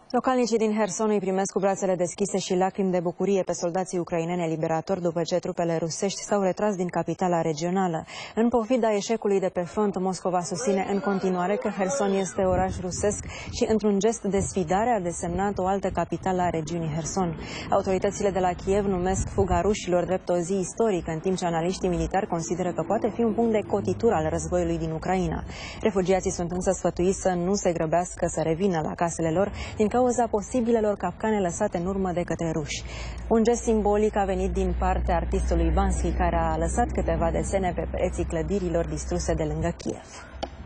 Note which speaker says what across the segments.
Speaker 1: Localnicii din Herson îi primesc cu brațele deschise și lacrimi de bucurie pe soldații ucraineni eliberatori după ce trupele rusești s-au retras din capitala regională. În pofida eșecului de pe front, Moscova susține în continuare că Herson este oraș rusesc și, într-un gest de sfidare, a desemnat o altă capitală a regiunii Herson. Autoritățile de la Kiev numesc fuga rușilor drept o zi istorică, în timp ce analiștii militari consideră că poate fi un punct de cotitură al războiului din Ucraina. Refugiații sunt însă sfătuiți să nu se grăbească să revină la casele lor din cauza posibilelor capcane lăsate în urmă de către ruși. Un gest simbolic a venit din partea artistului Bansky, care a lăsat câteva desene pe pereții clădirilor distruse de lângă Kiev.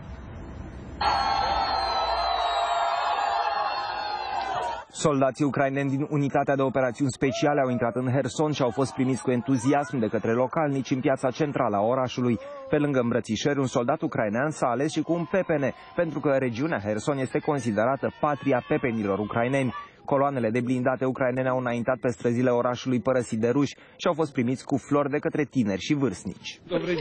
Speaker 2: Soldații ucraineni din unitatea de operațiuni speciale au intrat în Herson și au fost primiți cu entuziasm de către localnici în piața centrală a orașului. Pe lângă îmbrățișări, un soldat ucrainean s-a ales și cu un pepene, pentru că regiunea Herson este considerată patria pepenilor ucraineni. Coloanele de blindate ucrainene au înaintat pe străzile orașului părăsit de ruși și au fost primiți cu flori de către tineri și vârstnici.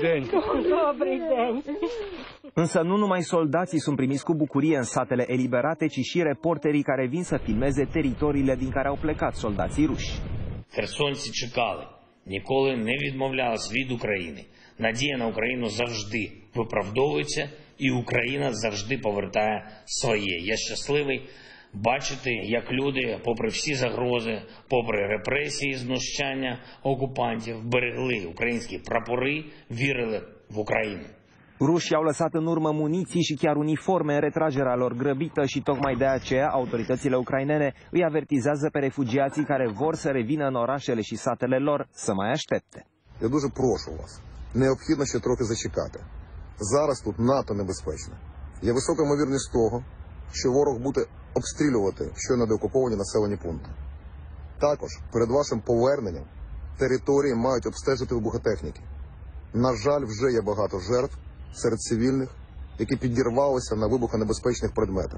Speaker 2: Însă nu numai soldații sunt primiți cu bucurie în satele eliberate, ci și reporterii care vin să filmeze teritoriile din care au plecat soldații ruși.
Speaker 3: Херсонці чекали, ніколи не відмовлялись від України. Надія на Україну завжди виправдовується, і Україна завжди повертає своє. Я щасливий бачити, як люди, попри всі загрози, попри репресії, знущання окупантів, берегли українські прапори, вірили в Україну.
Speaker 2: Rușii au lăsat în urmă muniții și chiar uniforme în retragerea lor grăbită și tocmai de aceea autoritățile ucrainene îi avertizează pe refugiații care vor să revină în orașele și satele lor să mai aștepte.
Speaker 4: Я дуже прошу вас, необхідно ще трохи зачекати. Зараз тут надто небезпечно. Є висока ймовірність того, що ворог буде обстрілювати щойно деокуповані населені пункти. Також перед вашим поверненням території мають обстежити вибухотехніки. На жаль, вже є багато жертв серед цивільних, які підірвалися на вибухонебезпечних предметах.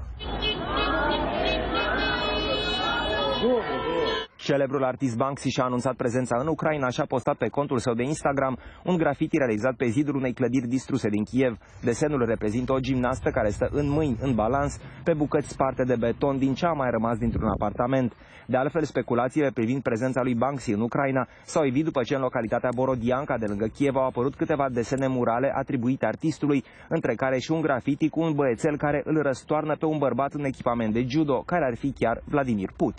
Speaker 2: Celebrul artist Banksy și-a anunțat prezența în Ucraina și a postat pe contul său de Instagram un grafiti realizat pe zidul unei clădiri distruse din Kiev. Desenul reprezintă o gimnastă care stă în mâini, în balans, pe bucăți sparte de beton din ce a mai rămas dintr-un apartament. De altfel, speculațiile privind prezența lui Banksy în Ucraina s-au evit după ce în localitatea Borodianka de lângă Kiev au apărut câteva desene murale atribuite artistului, între care și un grafiti cu un băiețel care îl răstoarnă pe un bărbat în echipament de judo, care ar fi chiar Vladimir Putin.